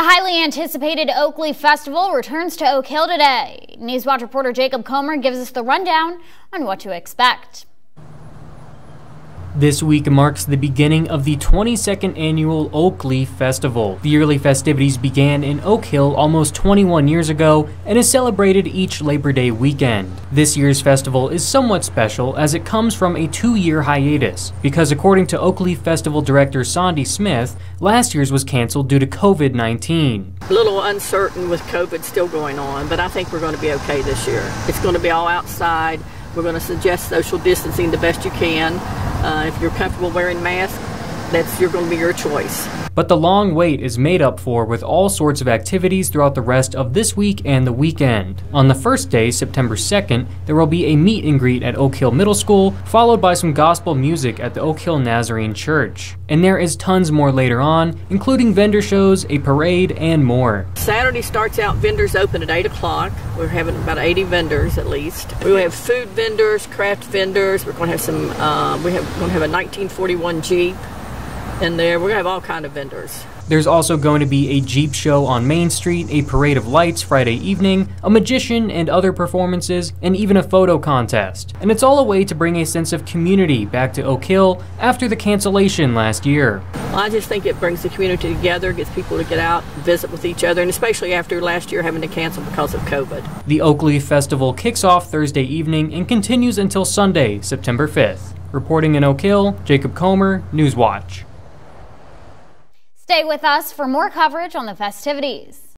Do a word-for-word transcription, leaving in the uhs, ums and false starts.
The highly anticipated Oakley Festival returns to Oak Hill today. Newswatch reporter Jacob Comer gives us the rundown on what to expect. This week marks the beginning of the twenty-second annual Oakley Festival. The yearly festivities began in Oak Hill almost twenty-one years ago and is celebrated each Labor Day weekend. This year's festival is somewhat special as it comes from a two-year hiatus, because according to Oakley Festival Director Sandy Smith, last year's was canceled due to COVID nineteen. A little uncertain with COVID still going on, but I think we're going to be okay this year. It's going to be all outside. We're going to suggest social distancing the best you can. Uh, if you're comfortable wearing masks, that's you're going to be your choice. But the long wait is made up for with all sorts of activities throughout the rest of this week and the weekend. On the first day, September second, there will be a meet and greet at Oak Hill Middle School, followed by some gospel music at the Oak Hill Nazarene Church. And there is tons more later on, including vendor shows, a parade, and more. Saturday starts out, vendors open at eight o'clock. We're having about eighty vendors at least. We have food vendors, craft vendors. We're going to have some, uh, we have, we're going to have a nineteen forty-one Jeep in there. We're going to have all kind of vendors. There's also going to be a Jeep show on Main Street, a parade of lights Friday evening, a magician and other performances, and even a photo contest. And it's all a way to bring a sense of community back to Oak Hill after the cancellation last year. Well, I just think it brings the community together, gets people to get out, visit with each other, and especially after last year having to cancel because of COVID. The Oakley Festival kicks off Thursday evening and continues until Sunday, September fifth. Reporting in Oak Hill, Jacob Comer, Newswatch. Stay with us for more coverage on the festivities.